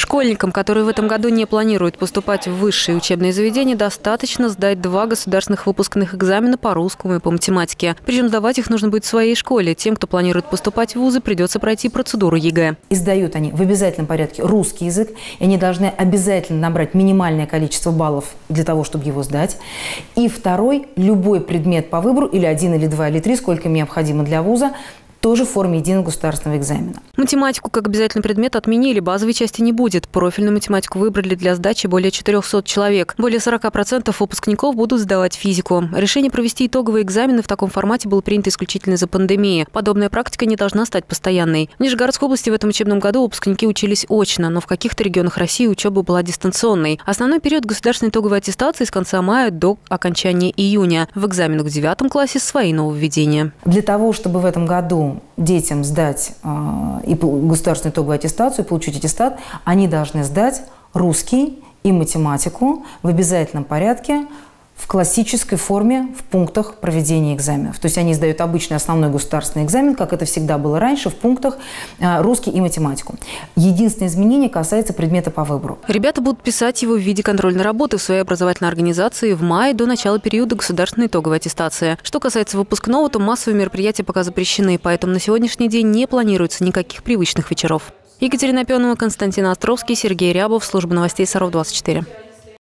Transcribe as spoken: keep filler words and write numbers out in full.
Школьникам, которые в этом году не планируют поступать в высшие учебные заведения, достаточно сдать два государственных выпускных экзамена по русскому и по математике. Причем сдавать их нужно будет в своей школе. Тем, кто планирует поступать в вузы, придется пройти процедуру ЕГЭ. И сдают они в обязательном порядке русский язык, и они должны обязательно набрать минимальное количество баллов для того, чтобы его сдать. И второй, любой предмет по выбору, или один, или два, или три, сколько необходимо для вуза, тоже в форме единого государственного экзамена. Математику как обязательный предмет отменили, базовой части не будет. Профильную математику выбрали для сдачи более четырёхсот человек. Более сорока процентов выпускников будут сдавать физику. Решение провести итоговые экзамены в таком формате было принято исключительно из-за пандемии. Подобная практика не должна стать постоянной. В Нижегородской области в этом учебном году выпускники учились очно, но в каких-то регионах России учеба была дистанционной. Основной период государственной итоговой аттестации с конца мая до окончания июня. В экзаменах в девятом классе свои нововведения. Для того, чтобы в этом году детям сдать э, и государственную итоговую аттестацию, получить аттестат, они должны сдать русский и математику в обязательном порядке в классической форме в пунктах проведения экзаменов. То есть они сдают обычный основной государственный экзамен, как это всегда было раньше, в пунктах э, русский и математику. Единственное изменение касается предмета по выбору. Ребята будут писать его в виде контрольной работы в своей образовательной организации в мае до начала периода государственной итоговой аттестации. Что касается выпускного, то массовые мероприятия пока запрещены, поэтому на сегодняшний день не планируется никаких привычных вечеров. Екатерина Пионова, Константин Островский, Сергей Рябов, служба новостей Саров двадцать четыре.